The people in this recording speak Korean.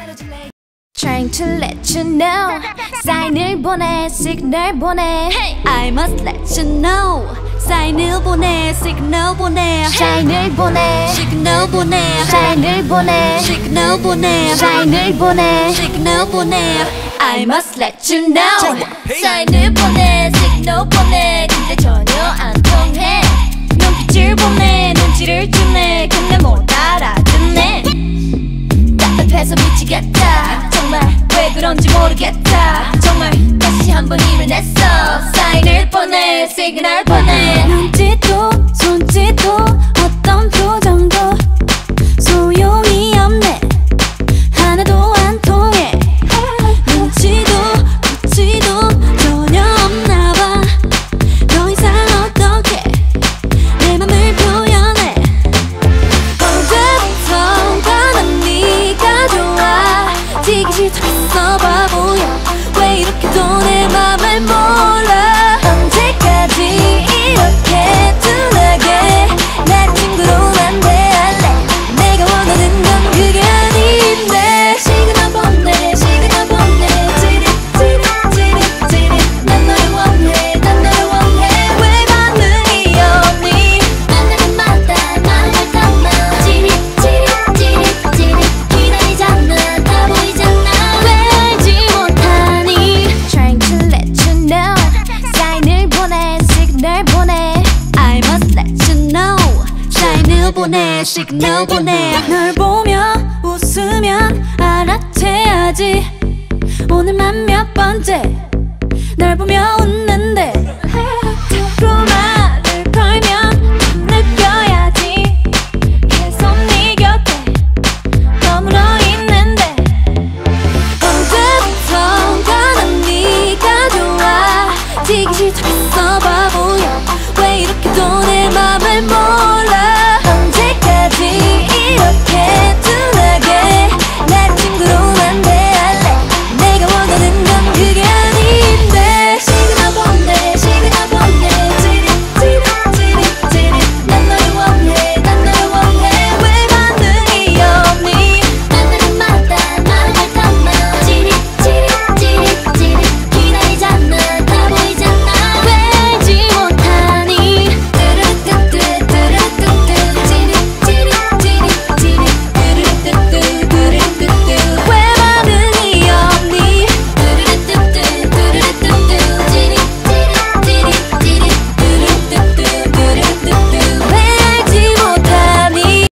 Trying to let you know 사인을 보내 시그널 보내 I must let you know 사인을 보내 시그널 보내 사인을 보내 시그널 보내 사인을 보내 시그널 보내 사인을 보내 시그널 보내 I must let you know 사인을 보내 시그널 보내 근데 전혀 안 통해 눈빛을 보내 눈치를 주네 근데 못 알아듣네 답답해서 미치겠다 정말 왜 그런지 모르겠다 정말 다시 한번 힘을 냈어 사인을 보내 시그널 보내 눈짓도 손짓도 어떤 표정도 소용이 없네 하나도 안 통해 눈치도 코치도 전혀 없나봐 더 이상 어떻게 내 맘을 표현해 언제부턴가 난 네가 좋아 지기 싫다했어 바보야 왜 이렇게도 내 맘을 몰라 언제까지 이렇게 둔하게 날 친구로만 대할래 내가 원하는 건 그게 아닌데 시그널 보내 시그널 보내 찌릿 난 너를 원해 난 너를 원해 왜 반응이 없니 만나는 마다 마음을 담아 찌릿 기다리잖아 다 보이잖아 왜 알지 못하니 Trying to let you know 사인을 보내 시그널 보내 I must let you know 사인을 보내 시그널 보내 널 보며 웃으면